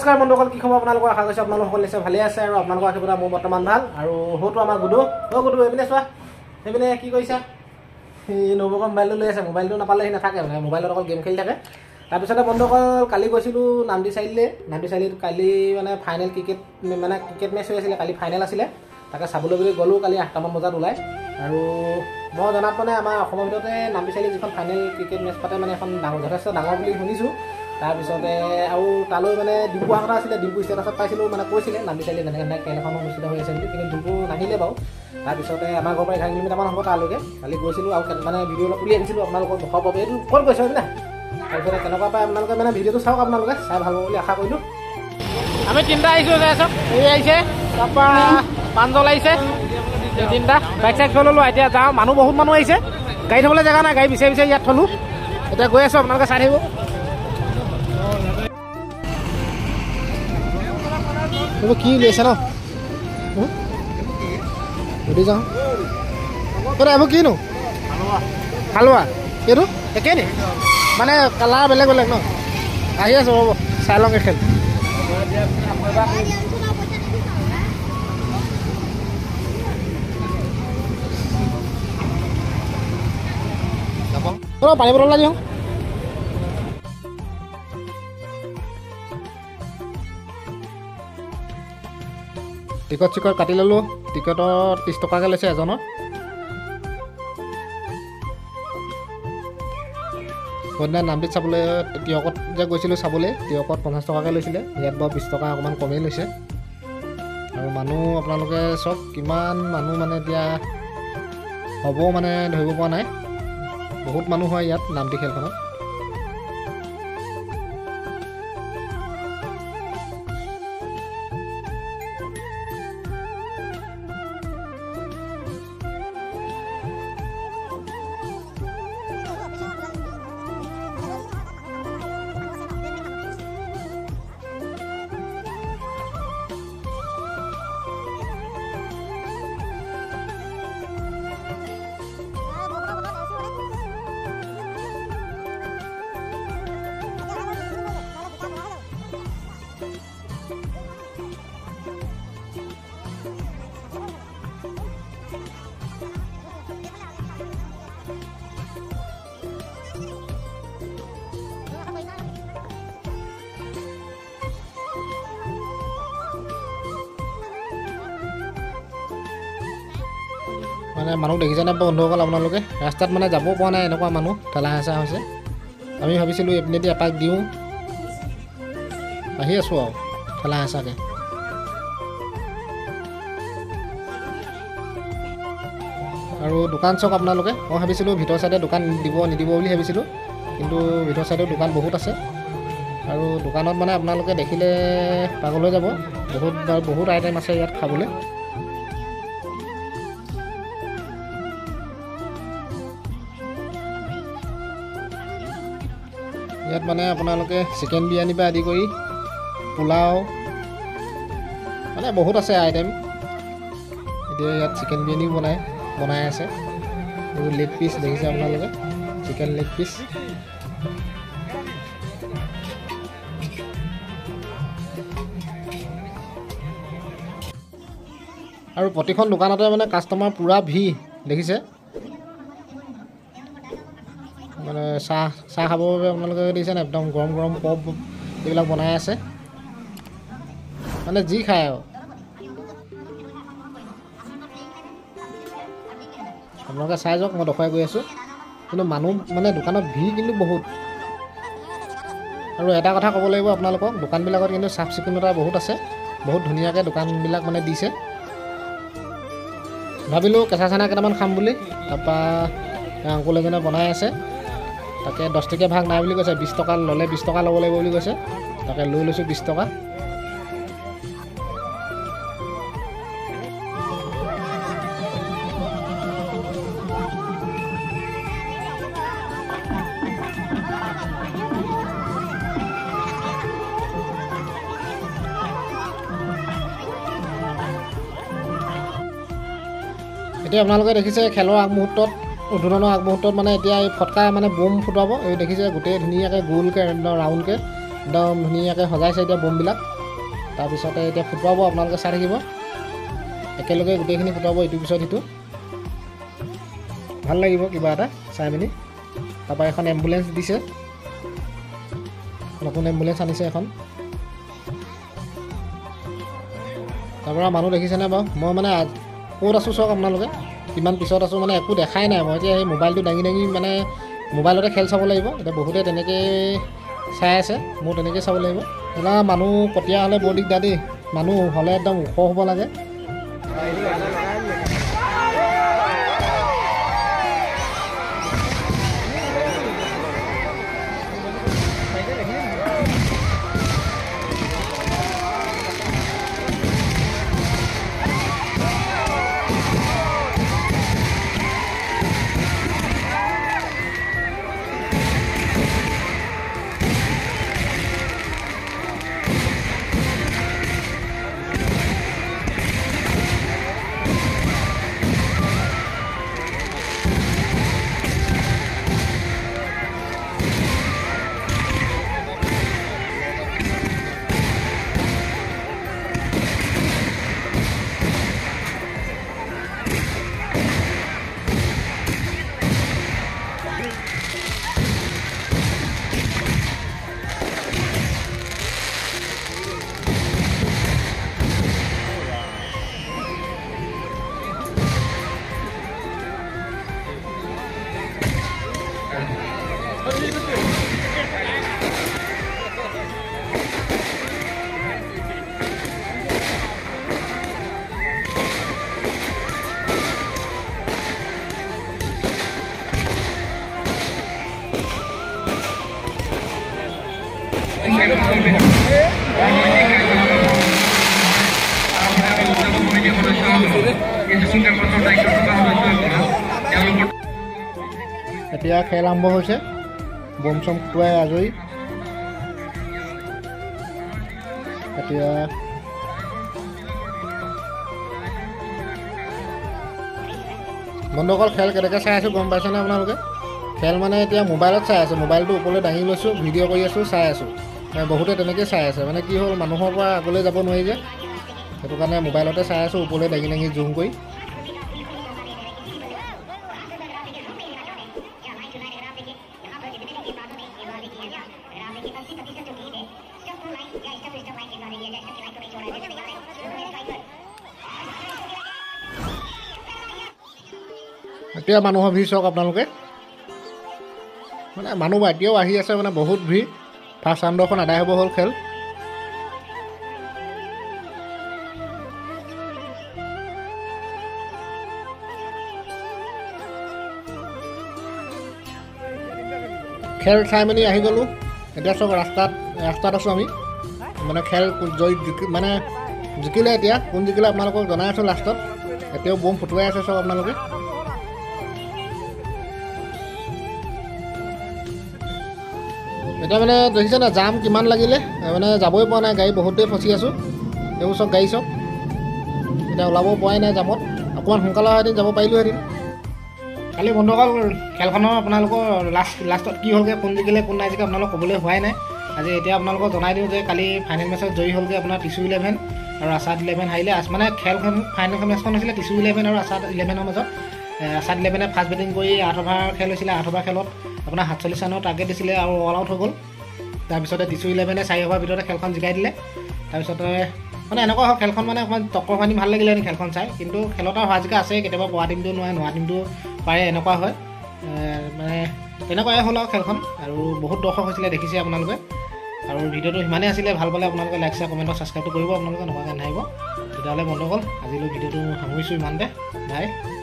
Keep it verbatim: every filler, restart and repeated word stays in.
নমস্কাৰ বন্ধুসকল, কি খবৰ আপোনালোকৰ? আশা কৰিছোঁ আপোনালোক সকলো নিশ্চয় ভালে আছে আৰু আপোনালোকৰ আশীৰ্বাদ মোৰ বৰ্তমান ভাল। আৰু হয়তো আমাৰ গুডু অ' গুডু এইপিনে চোৱা, সেইপিনে কি কৰিছা? সি নবৌকৰ মোবাইলটো লৈ আছে, মোবাইলটো নাপালে সি নাথাকে, মানে মোবাইলত অকল গেম খেলি থাকে। তাৰপিছতে বন্ধুসকল কালি গৈছিলোঁ নামটি চাৰিআলিলৈ। নামটি চাৰিআলিত কালি মানে ফাইনেল ক্ৰিকেট মানে ক্ৰিকেট মেচ হৈ আছিলে, কালি ফাইনেল আছিলে, তাকে চাবলৈ বুলি গ'লোঁ কালি আঠটামান বজাত ওলাই। আৰু মই জনাত মানে আমাৰ অসমৰ ভিতৰতে নামটি চাৰিআলিত যিখন ফাইনেল ক্ৰিকেট মেচ পাতে মানে এখন ডাঙৰ যথেষ্ট ডাঙৰ বুলি শুনিছোঁ। তাৰপিছতে আৰু তালৈ মানে ডিম্পু অহা কথা আছিলে, ডিম্পু ষ্টেটাছত পাইছিলোঁ, মানে কৈছিলে নামটি চাৰিআলিত এনেকৈ এনেকৈ খেল এখন অনুষ্ঠিত হৈ আছে বুলি, কিন্তু ডিম্পু নাহিলে বাৰু। তাৰপিছতে আমাৰ ঘৰৰ পৰা এঘাৰ কিলোমিটাৰমান হ'ব তালৈকে কালি গৈছিলোঁ আৰু মানে ভিডিঅ' অলপ উলিয়াই আনিছিলোঁ আপোনালোকক দেখাব পাব। এইটো ক'ত গৈছে হয় না? তাৰপিছতে কেনেকুৱা পায় আপোনালোকে মানে ভিডিঅ'টো চাওক, আপোনালোকে চাই ভাল পাব বুলি আশা কৰিলোঁ। আমি তিনিটা আহিছোঁ যে চব এই আহিছে, তাৰপৰা পাঞ্জল আহিছে, এই তিনিটা বাইক চাইক থৈ ল'লোঁ। এতিয়া যাওঁ, মানুহ বহুত মানুহ আহিছে, গাড়ী থ'বলৈ জেগা নাই, গাড়ী বিচাৰি বিচাৰি ইয়াত থ'লোঁ। এতিয়া গৈ আছোঁ, আপোনালোকে চাই থাকিব। এইবোৰ কি উলিয়াইছে ন? সুধি যাওঁ তই এইবোৰ কিনো? হালোৱা এইটো একেই নি? মানে কালাৰ বেলেগ বেলেগ ন? আহি আছোঁ হ'ব, চাই লওঁগৈ খেল। পানী বটল লাগি দিওঁ। টিকট চিকট কাটি ল'লোঁ, টিকটত ত্ৰিছ টকাকৈ লৈছে এজনৰ। সেইদিনা নামটিত চাবলৈ তিয়কত যে গৈছিলোঁ চাবলৈ, তিয়কত পঞ্চাছ টকাকৈ লৈছিলে, ইয়াত বাৰু বিছ টকা অকণমান কমেই লৈছে। আৰু মানুহ আপোনালোকে চাওক কিমান মানুহ, মানে এতিয়া হ'ব মানে ধৰিব পৰা নাই, বহুত মানুহ হয় ইয়াত নামটি খেলখনত। মানে মানুহ দেখিছেনে বন্ধুসকল আপোনালোকে? ৰাস্তাত মানে যাব পৰা নাই, এনেকুৱা মানুহ ঠেলা হেঁচা হৈছে। আমি ভাবিছিলোঁ এইপিনেদি এপাক দিওঁ, আহি আছোঁ আৰু ঠেলা হেঁচাকৈ। আৰু দোকান চাওক আপোনালোকে, মই ভাবিছিলোঁ ভিতৰ চাইডে দোকান দিব নিদিব বুলি ভাবিছিলোঁ, কিন্তু ভিতৰ চাইডেও দোকান বহুত আছে। আৰু দোকানত মানে আপোনালোকে দেখিলে পাগল হৈ যাব, বহুত বহুত আইটেম আছে ইয়াত খাবলৈ। ইয়াত মানে আপোনালোকে চিকেন বিৰিয়ানী পৰা আদি কৰি পোলাও মানে বহুত আছে আইটেম। এতিয়া ইয়াত চিকেন বিৰিয়ানীও বনাই বনাই আছে। এইবোৰ লেগ পিচ দেখিছে আপোনালোকে, চিকেন লেগ পিচ। আৰু প্ৰতিখন দোকানতে মানে কাষ্টমাৰ পূৰা ভিৰ দেখিছে। মানে চাহ চাহ খাবৰ বাবে আপোনালোকে দেখিছে নাই, একদম গৰম গৰম পপ এইবিলাক বনাই আছে, মানে যি খায় আৰু। আপোনালোকে চাই যাওক, মই দেখুৱাই গৈ আছোঁ। কিন্তু মানুহ মানে দোকানত ভিৰ কিন্তু বহুত। আৰু এটা কথা ক'ব লাগিব আপোনালোকক, দোকানবিলাকত কিন্তু চাফ চিকুণতা বহুত আছে, বহুত ধুনীয়াকৈ দোকানবিলাক মানে দিছে। ভাবিলোঁ কেঁচা চানা কেইটামান খাম বুলি, তাৰপৰা আংকুল এজনে বনাই আছে, তাকে দহ টকীয়া ভাগ নাই বুলি কৈছে, বিছ টকা ল'লে বিছ টকা ল'ব লাগিব বুলি কৈছে, তাকে লৈ লৈছোঁ বিছ টকা। এতিয়া আপোনালোকে দেখিছে খেলৰ আগমুহূৰ্তত উদ্বোধনৰ আগমুহূৰ্তত মানে এতিয়া এই ফটকা মানে বোম ফুটাব। এই দেখিছে গোটেই ধুনীয়াকৈ গোলকৈ একদম ৰাউণ্ডকৈ একদম ধুনীয়াকৈ সজাইছে এতিয়া বোমবিলাক। তাৰপিছতে এতিয়া ফুটুৱাব, আপোনালোকে চাই থাকিব, একেলগে গোটেইখিনি ফুটুৱাব ইটোৰ পিছত সিটো, ভাল লাগিব কিবা এটা চাই মেলি। তাৰপৰা এখন এম্বুলেঞ্চ দিছে, নতুন এম্বুলেঞ্চ আনিছে এখন। তাৰপৰা মানুহ দেখিছেনে বাৰু? মই মানে ক'ত আছোঁ চাওক আপোনালোকে, কিমান পিছত আছোঁ, মানে একো দেখাই নাই। মই এতিয়া সেই মোবাইলটো দাঙি দাঙি মানে মোবাইলতে খেল চাব লাগিব। এতিয়া বহুতে তেনেকৈ চাই আছে, মোৰ তেনেকৈ চাব লাগিব। না মানুহ কটীয়া হ'লে বৰ দিগদাৰ দেই, মানুহ হ'লে একদম ওখ হ'ব লাগে। এতিয়া খেল আৰম্ভ হৈছে, বম চম ফুটুৱাই আজৰি। এতিয়া বন্ধুসকল খেল কেনেকৈ চাই আছোঁ গম পাইছেনে আপোনালোকে? খেল মানে এতিয়া মোবাইলত চাই আছোঁ, মোবাইলটো ওপৰলৈ দাঙি লৈছোঁ, ভিডিঅ' কৰি আছোঁ, চাই আছোঁ। বহুতে তেনেকৈ চাই আছে, মানে কি হ'ল মানুহৰ পৰা আগলৈ যাব নোৱাৰি যে, সেইটো কাৰণে মোবাইলতে চাই আছোঁ, ওপৰলৈ দাঙি দাঙি জুম কৰি। এতিয়া মানুহৰ ভিৰ চাওক আপোনালোকে, মানে মানুহ এতিয়াও আহি আছে, মানে বহুত ভিৰ। ফাৰ্ষ্ট ৰাউণ্ডখন আদায় হ'ব হ'ল খেল। খেল চাই মেলি আহি গ'লোঁ। এতিয়া চব ৰাস্তাত ৰাস্তাত আছোঁ আমি, মানে খেল জয় মানে জিকিলে। এতিয়া কোন জিকিলে আপোনালোকক জনাই আছোঁ লাষ্টত। এতিয়াও বম ফুটুৱাই আছে চব আপোনালোকে। এতিয়া মানে দেখিছে না জাম কিমান লাগিলে, মানে যাবই পৰা নাই, গাড়ী বহুত দেৰি ফচি আছোঁ। এইবোৰ চব গাড়ী চব এতিয়া ওলাব পৰাই নাই জামত। অকণমান সোনকালে হোৱাহেঁতেন যাব পাৰিলোঁহেঁতেন। কালি বন্ধুসকল খেলখনৰ আপোনালোকৰ লাষ্ট লাষ্টত কি হ'লগৈ, কোন জিকিলে কোন নাই জিকে আপোনালোকক ক'বলৈ হোৱাই নাই। আজি এতিয়া আপোনালোকক জনাই দিওঁ যে কালি ফাইনেল মেচত জয়ী হ'লগৈ আপোনাৰ টিচু ইলেভেন আৰু আছাদ ইলেভেন হাৰিলে। মানে খেলখন ফাইনেল মেচখন হৈছিলে টিচু ইলেভেন আৰু আছাদ ইলেভেনৰ মাজত। আছাদ ইলেভেনে ফাৰ্ষ্ট বেটিং কৰি আঠ অভাৰ খেল হৈছিলে। আঠ অভাৰ খেলত আপোনাৰ সাতচল্লিছ ৰানৰ টাৰ্গেট দিছিলে আৰু অল আউট হৈ গ'ল। তাৰপিছতে টিচু ইলেভেনে চাৰি অভাৰ ভিতৰতে খেলখন জিকাই দিলে। তাৰপিছতে মানে এনেকুৱা হয় খেলখন মানে অকণমান টক্কৰ পানী ভাল লাগিলে খেলখন চাই, কিন্তু খেলত আৰু হাজিকা আছে, কেতিয়াবা পোৱা টিমটো নোৱাৰে, নোৱা টিমটো পাৰে, এনেকুৱা হয়। মানে তেনেকুৱাই হ'ল আৰু খেলখন। আৰু বহুত দৰ্শক হৈছিলে দেখিছে আপোনালোকে। আৰু ভিডিঅ'টো সিমানেই আছিলে, ভাল পালে আপোনালোকে লাইক শ্বেয়াৰ কমেণ্টত ছাবস্ক্ৰাইবটো কৰিব আপোনালোকে, নকৰাকৈ নাহিব। তেতিয়াহ'লে বন্ধুসকল আজিলৈ ভিডিঅ'টো সামৰিছোঁ ইমানতে, বাই।